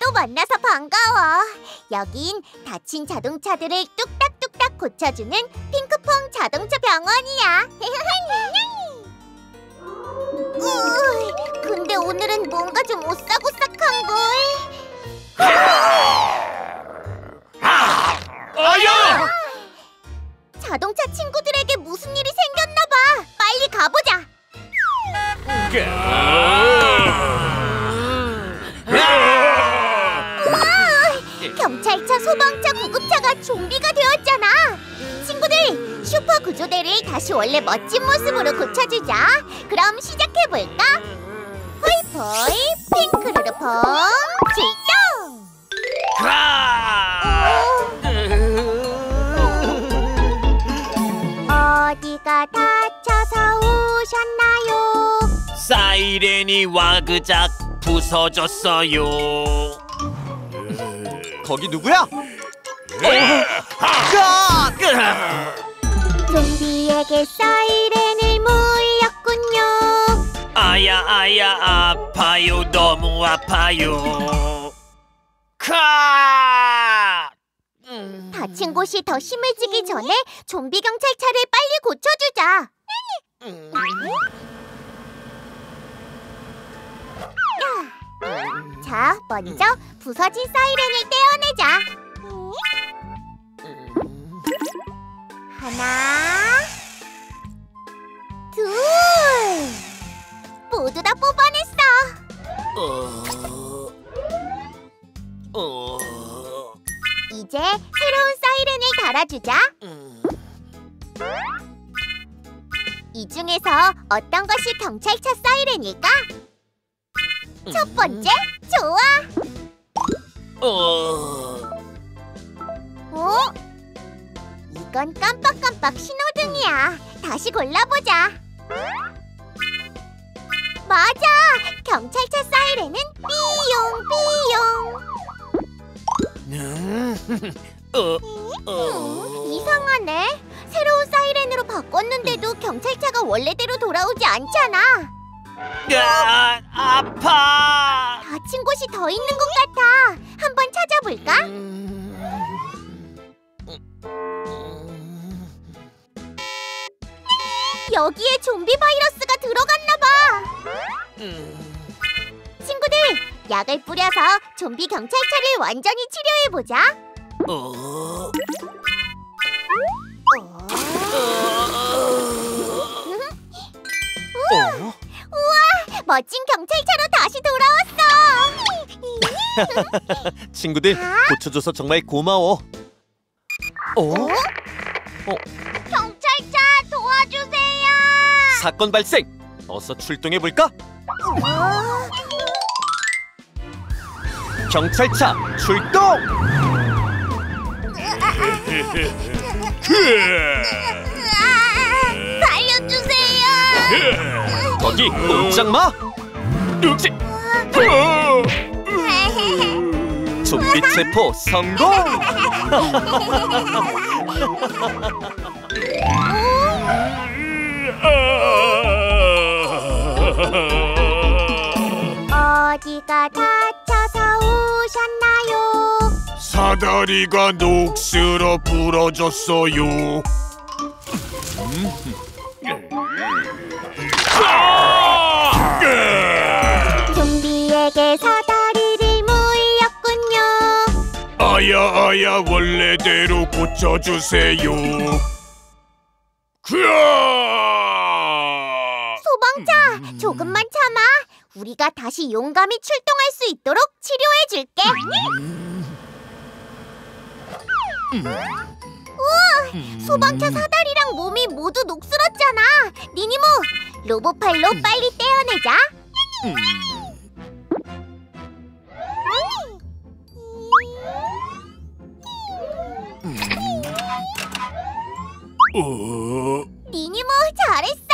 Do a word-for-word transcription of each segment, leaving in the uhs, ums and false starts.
또 만나서 반가워. 여긴 다친 자동차들을 뚝딱뚝딱 고쳐주는 핑크퐁 자동차 병원이야. 으이, 근데 오늘은 뭔가 좀 오싹오싹한걸. 아야! 자동차 친구들에게 무슨 일이 생겼나봐. 빨리 가보자. 우와, 경찰차, 소방차, 구급차가 좀비가 되었잖아. 친구들, 슈퍼 구조대를 다시 원래 멋진 모습으로 고쳐주자. 그럼 시작해볼까? 호이포이 핑크르르퐁 출동! 어디가 다쳐서 오셨나요? 사이렌이 와그작 부서졌어요. 거기 누구야? 좀비에게 사이렌을 물렸군요. 아야 아야 아파요, 너무 아파요. 카! 다친 곳이 더 심해지기 전에 좀비 경찰차를 빨리 고쳐주자. 자, 먼저 부서진 사이렌을 떼어내자. 하나, 둘, 모두 다 뽑아냈어. 어... 어... 이제 새로운 사이렌을 달아주자. 음... 이 중에서 어떤 것이 경찰차 사이렌일까? 첫 번째, 좋아. 어... 어? 이건 깜빡깜빡 신호등이야. 다시 골라보자. 맞아! 경찰차 사이렌은 삐용 삐용. 어... 어... 음, 이상하네. 새로운 사이렌으로 바꿨는데도 경찰차가 원래대로 돌아오지 않잖아. 야, 아파. 다친 곳이 더 있는 것 같아. 한번 찾아볼까? 여기에 좀비 바이러스가 들어갔나 봐. 친구들, 약을 뿌려서 좀비 경찰차를 완전히 치료해보자. 어... 우와, 우와, 멋진 경찰차로 다시 돌아왔어. 친구들, 고쳐줘서 정말 고마워. 어? 어? 경찰차 도와주세요. 사건 발생! 어서 출동해볼까? 어? 경찰차 출동! 살려주세요. 거기 꼼짝 마! 좀비 체포 성공! 어디가 다쳐서 오셨나요? 사다리가 녹슬어 부러졌어요. 좀비에게 사다리를 물렸군요. 아야 아야, 원래대로 고쳐주세요. 소방차, 조금만 참아. 우리가 다시 용감히 출동할 수 있도록 치료해줄게. 우와, 소방차 사다리랑 몸이 모두 녹슬었잖아. 니니모, 로봇팔로 빨리 떼어내자. 어... 니니모, 잘했어.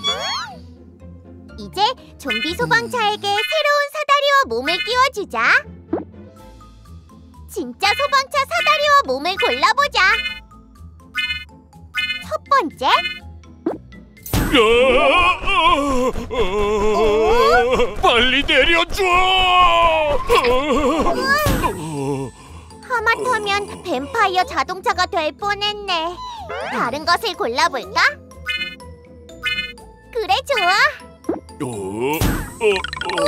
이제 좀비 소방차에게 새로운 사다리와 몸을 끼워주자. 진짜 소방차 사다리와 몸을 골라보자. 첫 번째, 빨리 내려줘! 우와, 했으면 뱀파이어 자동차가 될 뻔했네. 다른 것을 골라볼까? 그래, 좋아. 어, 어, 어.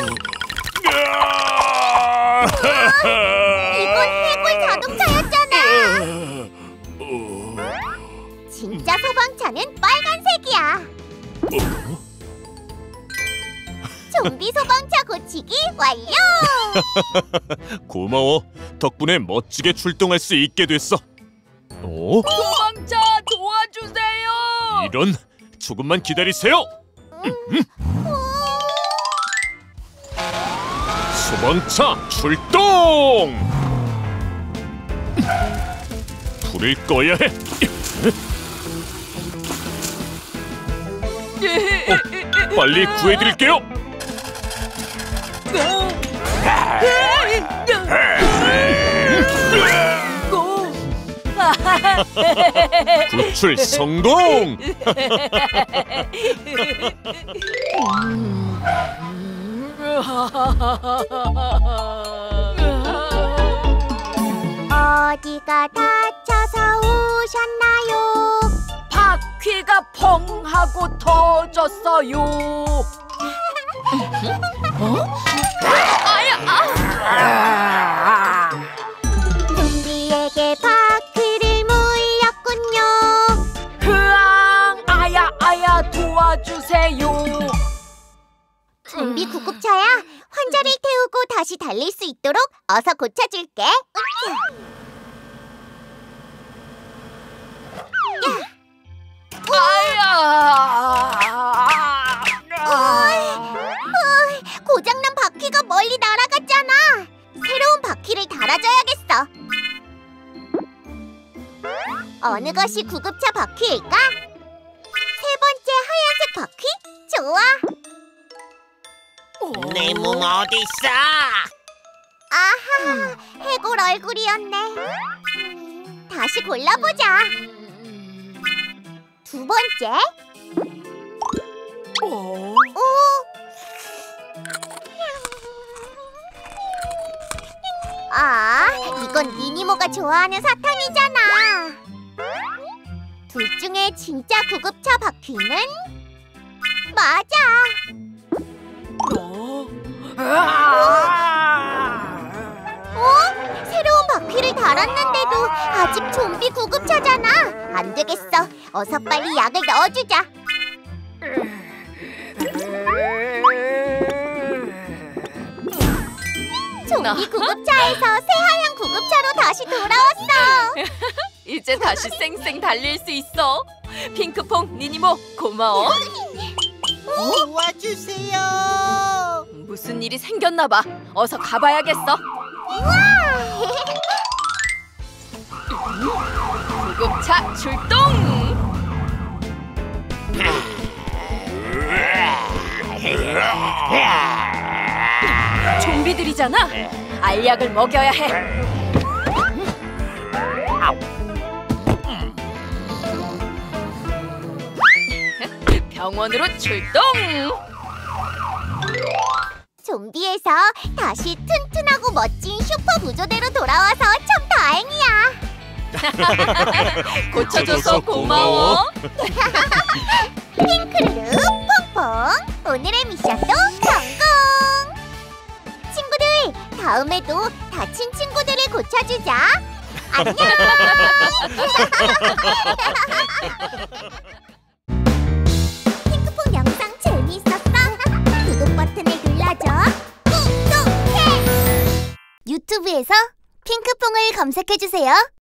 아! 이건 해골 자동차였잖아. 어, 진짜 소방차는 빨간색이야. 어? 좀비 소방차 고치기 완료. 고마워. 덕분에 멋지게 출동할 수 있게 됐어. 어? 소방차 도와주세요. 이런, 조금만 기다리세요. 소방차 출동! 불을 꺼야 해. 어, 빨리 구해드릴게요. 구출 성공! 어디가 다쳐서 우셨나요? 바퀴가 펑 하고 터졌어요. 어? 아야! 아! 좀비에게 바퀴를 물렸군요. 흐앙! 아야 아야 도와주세요. 좀비 구급차야. 환자를 태우고 다시 달릴 수 있도록 어서 고쳐줄게. 아야! 어이, 고장난 바퀴가 멀리 날아갔잖아. 새로운 바퀴를 달아줘야겠어. 어느 것이 구급차 바퀴일까? 세 번째 하얀색 바퀴? 좋아. 내 몸 어딨어? 아하, 해골 얼굴이었네. 음, 다시 골라보자. 두 번째. 어? 오. 아, 이건 니니모가 좋아하는 사탕이잖아. 둘 중에 진짜 구급차 바퀴는? 맞아. 어? 아! 어? 새로운 바퀴를 달았는데도 아직 좀비 구급차잖아. 안 되겠어. 어서 빨리 약을 넣어주자. 좀비 구급차에서 새하얀 구급차로 다시 돌아왔어. 이제 다시 쌩쌩 달릴 수 있어. 핑크퐁, 니니모 고마워. 도와주세요. 무슨 일이 생겼나 봐. 어서 가봐야겠어. 구급차 출동! 좀비들이잖아. 알약을 먹여야 해. 병원으로 출동! 좀비에서 다시 튼튼하고 멋진 슈퍼 구조대로 돌아와서 참 다행이야. 고쳐줘서 고마워. 핑크르르 퐁퐁, 오늘의 미션도 성공. 친구들, 다음에도 다친 친구들을 고쳐주자. 안녕. 핑크퐁 영상 재미있었어? 구독 버튼을 눌러줘. 구독해. 유튜브에서 핑크퐁을 검색해주세요.